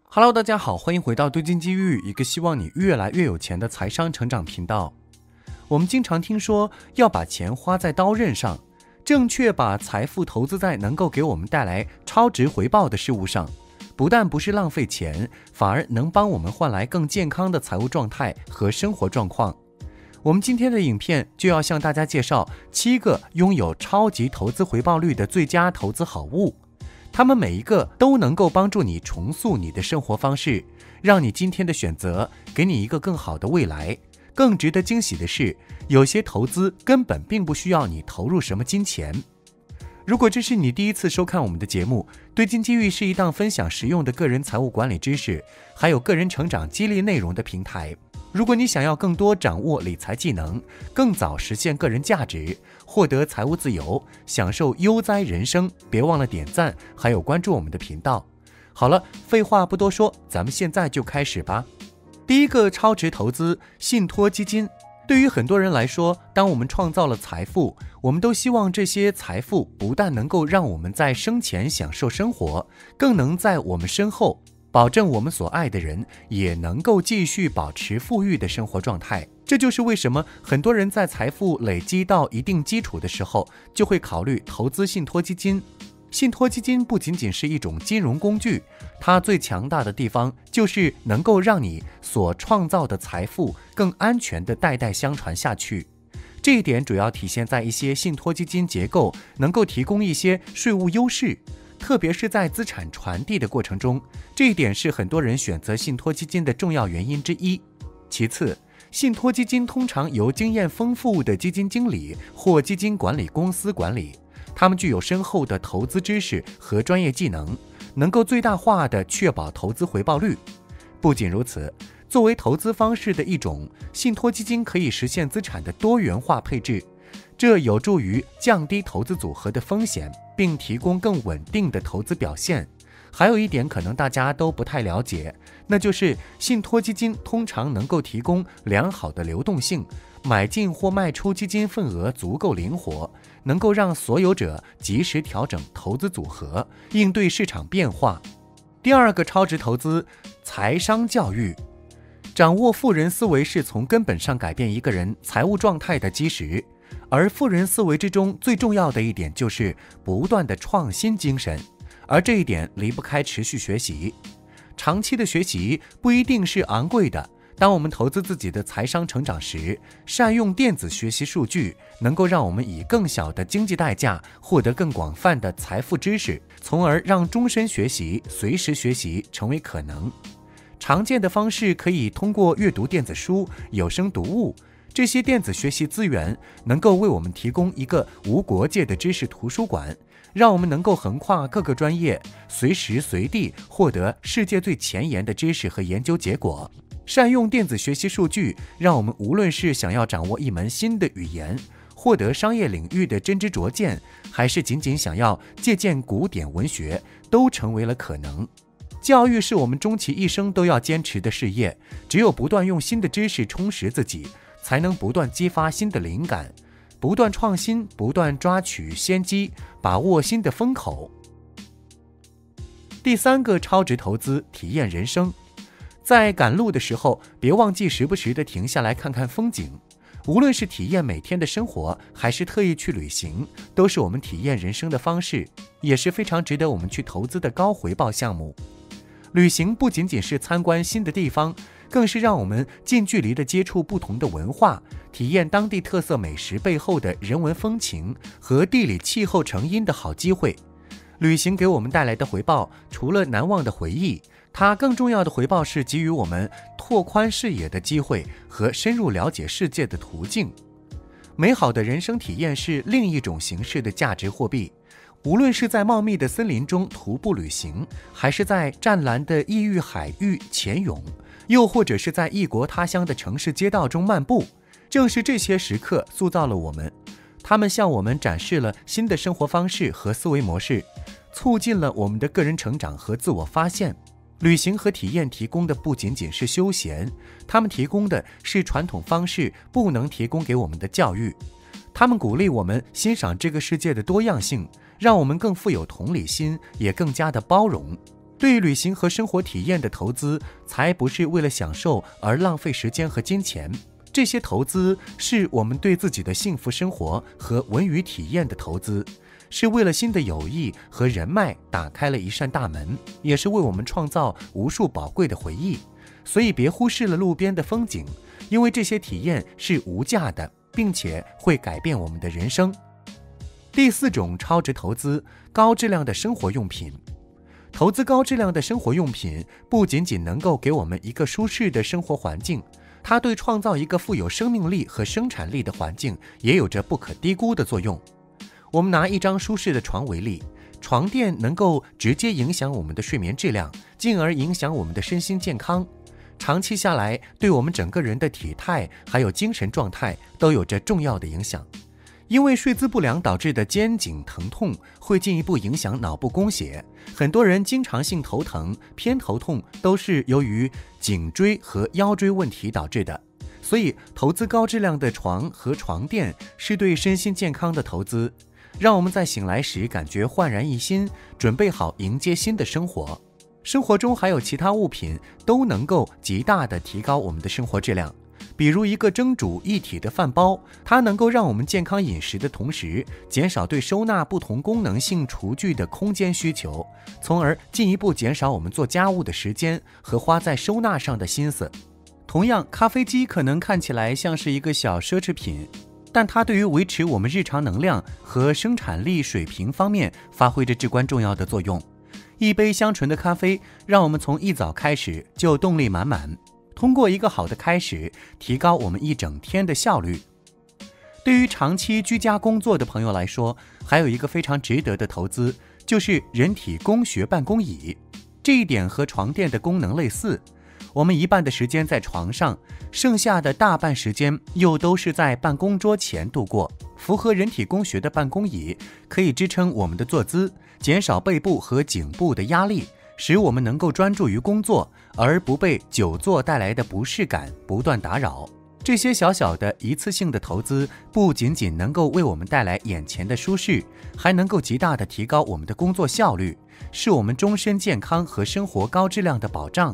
Hello， 大家好，欢迎回到对金机遇，一个希望你越来越有钱的财商成长频道。我们经常听说要把钱花在刀刃上，正确把财富投资在能够给我们带来超值回报的事物上，不但不是浪费钱，反而能帮我们换来更健康的财务状态和生活状况。我们今天的影片就要向大家介绍7个拥有超级投资回报率的最佳投资好物。他们每一个都能够帮助你重塑你的生活方式，让你今天的选择给你一个更好的未来。更值得惊喜的是，有些投资根本并不需要你投入什么金钱。如果这是你第一次收看我们的节目，对金机遇是一档分享实用的个人财务管理知识，还有个人成长激励内容的平台。如果你想要更多掌握理财技能，更早实现个人价值，获得财务自由，享受悠哉人生，别忘了点赞，还有关注我们的频道。好了，废话不多说，咱们现在就开始吧。第一个超值投资，信托基金。对于很多人来说，当我们创造了财富，我们都希望这些财富不但能够让我们在生前享受生活，更能在我们身后保证我们所爱的人也能够继续保持富裕的生活状态。这就是为什么很多人在财富累积到一定基础的时候，就会考虑投资信托基金。信托基金不仅仅是一种金融工具，它最强大的地方就是能够让你所创造的财富更安全地代代相传下去。这一点主要体现在一些信托基金结构能够提供一些税务优势，特别是在资产传递的过程中，这一点是很多人选择信托基金的重要原因之一。其次，信托基金通常由经验丰富的基金经理或基金管理公司管理，他们具有深厚的投资知识和专业技能，能够最大化地确保投资回报率。不仅如此，作为投资方式的一种，信托基金可以实现资产的多元化配置，这有助于降低投资组合的风险，并提供更稳定的投资表现。还有一点可能大家都不太了解，那就是信托基金通常能够提供良好的流动性，买进或卖出基金份额足够灵活，能够让所有者及时调整投资组合，应对市场变化。第二个超值投资，财商教育。掌握富人思维是从根本上改变一个人财务状态的基石，而富人思维之中最重要的一点就是不断的创新精神，而这一点离不开持续学习。长期的学习不一定是昂贵的，当我们投资自己的财商成长时，善用电子学习数据，能够让我们以更小的经济代价获得更广泛的财富知识，从而让终身学习、随时学习成为可能。常见的方式可以通过阅读电子书、有声读物，这些电子学习资源能够为我们提供一个无国界的知识图书馆，让我们能够横跨各个专业，随时随地获得世界最前沿的知识和研究结果。善用电子学习数据，让我们无论是想要掌握一门新的语言，获得商业领域的真知灼见，还是仅仅想要借鉴古典文学，都成为了可能。教育是我们终其一生都要坚持的事业，只有不断用新的知识充实自己，才能不断激发新的灵感，不断创新，不断抓取先机，把握新的风口。第三个超值投资，体验人生。在赶路的时候，别忘记时不时地停下来看看风景。无论是体验每天的生活，还是特意去旅行，都是我们体验人生的方式，也是非常值得我们去投资的高回报项目。旅行不仅仅是参观新的地方，更是让我们近距离地接触不同的文化，体验当地特色美食背后的人文风情和地理气候成因的好机会。旅行给我们带来的回报，除了难忘的回忆，它更重要的回报是给予我们拓宽视野的机会和深入了解世界的途径。美好的人生体验是另一种形式的价值货币。无论是在茂密的森林中徒步旅行，还是在湛蓝的异域海域潜泳，又或者是在异国他乡的城市街道中漫步，正是这些时刻塑造了我们。他们向我们展示了新的生活方式和思维模式，促进了我们的个人成长和自我发现。旅行和体验提供的不仅仅是休闲，他们提供的是传统方式不能提供给我们的教育。他们鼓励我们欣赏这个世界的多样性，让我们更富有同理心，也更加的包容。 对旅行和生活体验的投资，才不是为了享受而浪费时间和金钱。这些投资是我们对自己的幸福生活和文娱体验的投资，是为了新的友谊和人脉打开了一扇大门，也是为我们创造无数宝贵的回忆。所以别忽视了路边的风景，因为这些体验是无价的，并且会改变我们的人生。第4种超值投资，高质量的生活用品。投资高质量的生活用品，不仅仅能够给我们一个舒适的生活环境，它对创造一个富有生命力和生产力的环境也有着不可低估的作用。我们拿一张舒适的床为例，床垫能够直接影响我们的睡眠质量，进而影响我们的身心健康。长期下来，对我们整个人的体态还有精神状态都有着重要的影响。因为睡姿不良导致的肩颈疼痛会进一步影响脑部供血，很多人经常性头疼、偏头痛都是由于颈椎和腰椎问题导致的。所以投资高质量的床和床垫是对身心健康的投资，让我们在醒来时感觉焕然一新，准备好迎接新的生活。生活中还有其他物品都能够极大地提高我们的生活质量，比如一个蒸煮一体的饭包，它能够让我们健康饮食的同时，减少对收纳不同功能性厨具的空间需求，从而进一步减少我们做家务的时间和花在收纳上的心思。同样，咖啡机可能看起来像是一个小奢侈品，但它对于维持我们日常能量和生产力水平方面发挥着至关重要的作用。一杯香醇的咖啡，让我们从一早开始就动力满满，通过一个好的开始，提高我们一整天的效率。对于长期居家工作的朋友来说，还有一个非常值得的投资，就是人体工学办公椅。这一点和床垫的功能类似，我们一半的时间在床上，剩下的大半时间又都是在办公桌前度过。符合人体工学的办公椅可以支撑我们的坐姿，减少背部和颈部的压力，使我们能够专注于工作，而不被久坐带来的不适感不断打扰。这些小小的一次性的投资，不仅仅能够为我们带来眼前的舒适，还能够极大地提高我们的工作效率，是我们终身健康和生活高质量的保障。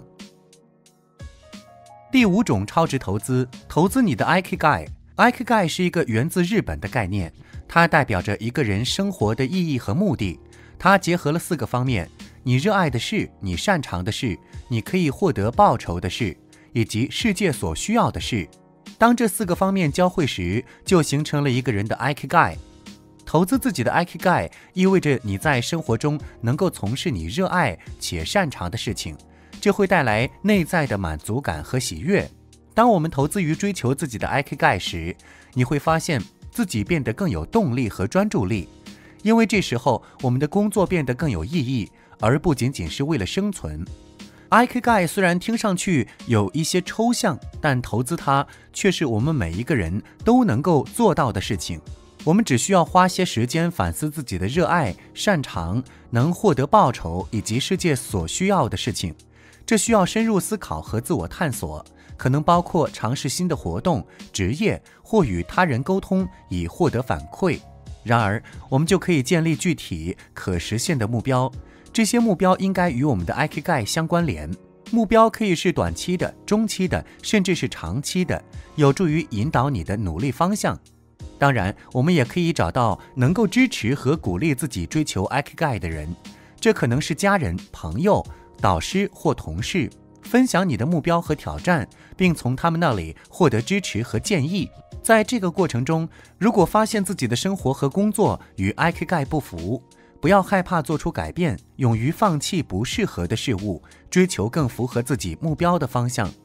第5种超值投资，投资你的 Ikigai。Ikigai 是一个源自日本的概念，它代表着一个人生活的意义和目的。它结合了4个方面：你热爱的事、你擅长的事、你可以获得报酬的事，以及世界所需要的事。当这4个方面交汇时，就形成了一个人的 Ikigai。投资自己的 Ikigai 意味着你在生活中能够从事你热爱且擅长的事情，这会带来内在的满足感和喜悦。当我们投资于追求自己的 Ikigai 时，你会发现自己变得更有动力和专注力，因为这时候我们的工作变得更有意义，而不仅仅是为了生存。Ikigai 虽然听上去有一些抽象，但投资它却是我们每一个人都能够做到的事情。我们只需要花些时间反思自己的热爱、擅长、能获得报酬以及世界所需要的事情。这需要深入思考和自我探索，可能包括尝试新的活动、职业或与他人沟通以获得反馈。然而，我们就可以建立具体、可实现的目标。这些目标应该与我们的 Ikigai 相关联。目标可以是短期的、中期的，甚至是长期的，有助于引导你的努力方向。当然，我们也可以找到能够支持和鼓励自己追求 Ikigai 的人，这可能是家人、朋友、导师或同事，分享你的目标和挑战，并从他们那里获得支持和建议。在这个过程中，如果发现自己的生活和工作与 Ikigai 不符，不要害怕做出改变，勇于放弃不适合的事物，追求更符合自己目标的方向。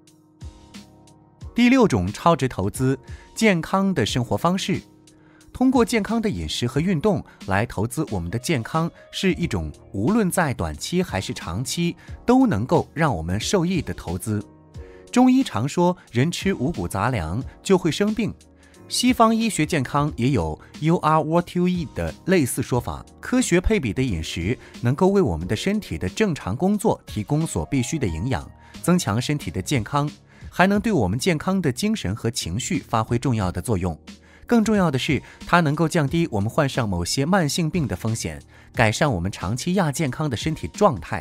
第6种超值投资，健康的生活方式。通过健康的饮食和运动来投资我们的健康，是一种无论在短期还是长期都能够让我们受益的投资。中医常说，人吃五谷杂粮就会生病。西方医学健康也有 You are what you eat 的类似说法。科学配比的饮食能够为我们的身体的正常工作提供所必需的营养，增强身体的健康，还能对我们健康的精神和情绪发挥重要的作用。更重要的是，它能够降低我们患上某些慢性病的风险，改善我们长期亚健康的身体状态。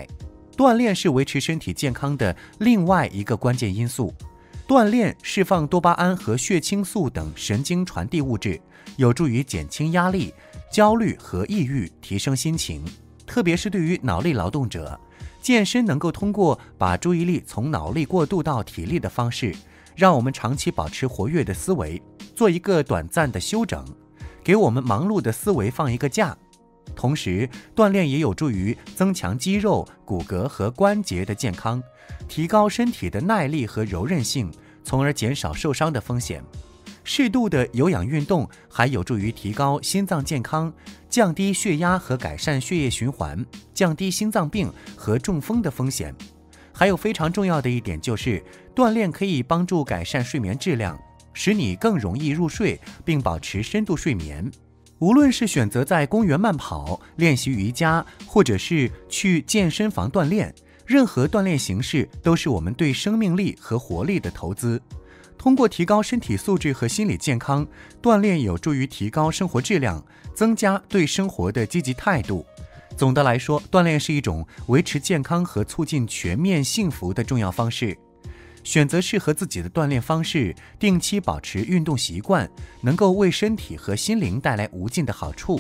锻炼是维持身体健康的另外一个关键因素。锻炼释放多巴胺和血清素等神经传递物质，有助于减轻压力、焦虑和抑郁，提升心情。特别是对于脑力劳动者，健身能够通过把注意力从脑力过渡到体力的方式，让我们长期保持活跃的思维，做一个短暂的休整，给我们忙碌的思维放一个假。同时，锻炼也有助于增强肌肉、骨骼和关节的健康，提高身体的耐力和柔韧性，从而减少受伤的风险。适度的有氧运动还有助于提高心脏健康，降低血压和改善血液循环，降低心脏病和中风的风险。还有非常重要的一点就是，锻炼可以帮助改善睡眠质量，使你更容易入睡，并保持深度睡眠。无论是选择在公园慢跑、练习瑜伽，或者是去健身房锻炼，任何锻炼形式都是我们对生命力和活力的投资。通过提高身体素质和心理健康，锻炼有助于提高生活质量，增加对生活的积极态度。总的来说，锻炼是一种维持健康和促进全面幸福的重要方式。选择适合自己的锻炼方式，定期保持运动习惯，能够为身体和心灵带来无尽的好处。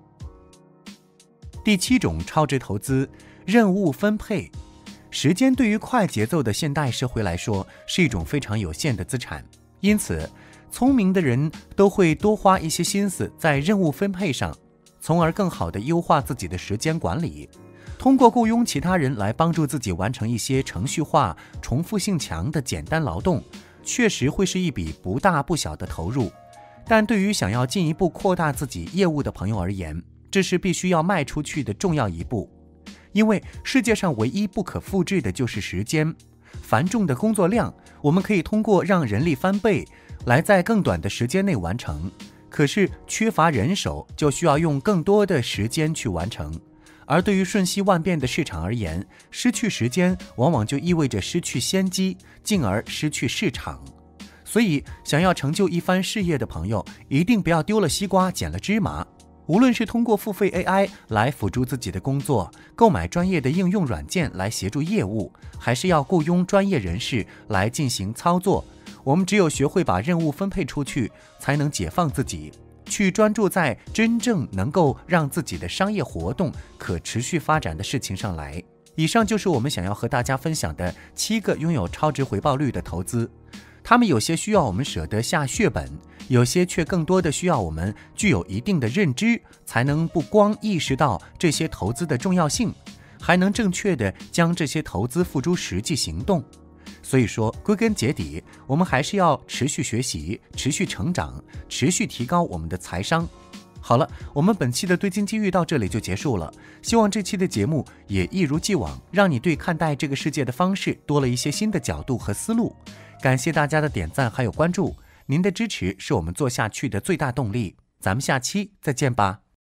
第7种超值投资，任务分配。时间对于快节奏的现代社会来说，是一种非常有限的资产，因此，聪明的人都会多花一些心思在任务分配上，从而更好地优化自己的时间管理。通过雇佣其他人来帮助自己完成一些程序化、重复性强的简单劳动，确实会是一笔不大不小的投入。但对于想要进一步扩大自己业务的朋友而言，这是必须要迈出去的重要一步。因为世界上唯一不可复制的就是时间。繁重的工作量，我们可以通过让人力翻倍，来在更短的时间内完成。可是缺乏人手，就需要用更多的时间去完成。而对于瞬息万变的市场而言，失去时间往往就意味着失去先机，进而失去市场。所以，想要成就一番事业的朋友，一定不要丢了西瓜捡了芝麻。无论是通过付费 AI 来辅助自己的工作，购买专业的应用软件来协助业务，还是要雇佣专业人士来进行操作，我们只有学会把任务分配出去，才能解放自己，去专注在真正能够让自己的商业活动可持续发展的事情上来。以上就是我们想要和大家分享的7个拥有超值回报率的投资。他们有些需要我们舍得下血本，有些却更多的需要我们具有一定的认知，才能不光意识到这些投资的重要性，还能正确的将这些投资付诸实际行动。所以说，归根结底，我们还是要持续学习、持续成长、持续提高我们的财商。好了，我们本期的对经济遇到这里就结束了。希望这期的节目也一如既往，让你对看待这个世界的方式多了一些新的角度和思路。感谢大家的点赞还有关注，您的支持是我们做下去的最大动力。咱们下期再见吧。